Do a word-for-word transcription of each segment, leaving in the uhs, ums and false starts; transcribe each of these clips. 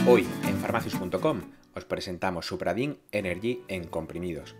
Hoy en farmacius punto com os presentamos Supradyn Energy en comprimidos.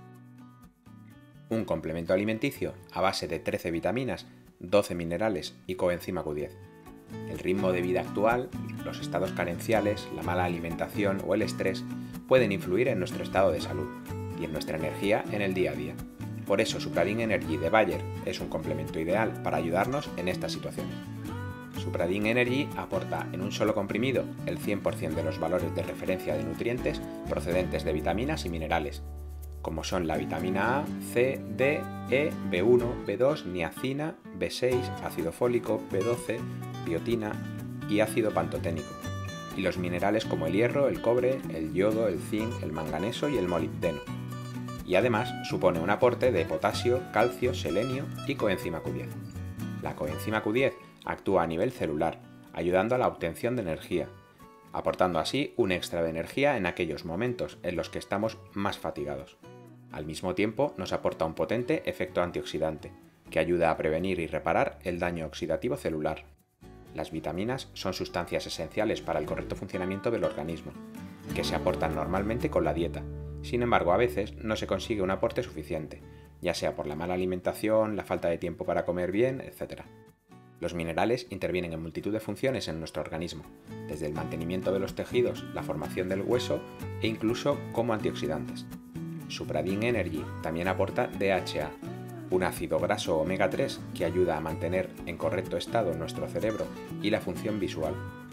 Un complemento alimenticio a base de trece vitaminas, doce minerales y coenzima Q diez. El ritmo de vida actual, los estados carenciales, la mala alimentación o el estrés pueden influir en nuestro estado de salud y en nuestra energía en el día a día. Por eso Supradyn Energy de Bayer es un complemento ideal para ayudarnos en estas situaciones. Supradyn Energy aporta en un solo comprimido el cien por cien de los valores de referencia de nutrientes procedentes de vitaminas y minerales, como son la vitamina A, C, D, E, B uno, B dos, niacina, B seis, ácido fólico, B doce, biotina y ácido pantoténico, y los minerales como el hierro, el cobre, el yodo, el zinc, el manganeso y el molibdeno. Y además supone un aporte de potasio, calcio, selenio y coenzima Q diez. La coenzima Q diez actúa a nivel celular, ayudando a la obtención de energía, aportando así un extra de energía en aquellos momentos en los que estamos más fatigados. Al mismo tiempo nos aporta un potente efecto antioxidante, que ayuda a prevenir y reparar el daño oxidativo celular. Las vitaminas son sustancias esenciales para el correcto funcionamiento del organismo, que se aportan normalmente con la dieta. Sin embargo, a veces no se consigue un aporte suficiente, ya sea por la mala alimentación, la falta de tiempo para comer bien, etcétera. Los minerales intervienen en multitud de funciones en nuestro organismo, desde el mantenimiento de los tejidos, la formación del hueso e incluso como antioxidantes. Supradyn Energy también aporta D H A, un ácido graso omega tres que ayuda a mantener en correcto estado nuestro cerebro y la función visual.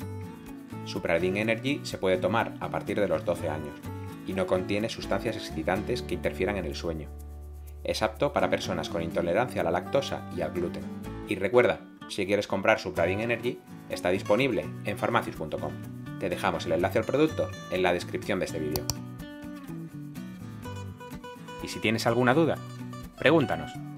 Supradyn Energy se puede tomar a partir de los doce años y no contiene sustancias excitantes que interfieran en el sueño. Es apto para personas con intolerancia a la lactosa y al gluten. Y recuerda, si quieres comprar Supradyn Energy, está disponible en farmacius punto com. Te dejamos el enlace al producto en la descripción de este vídeo. Y si tienes alguna duda, pregúntanos.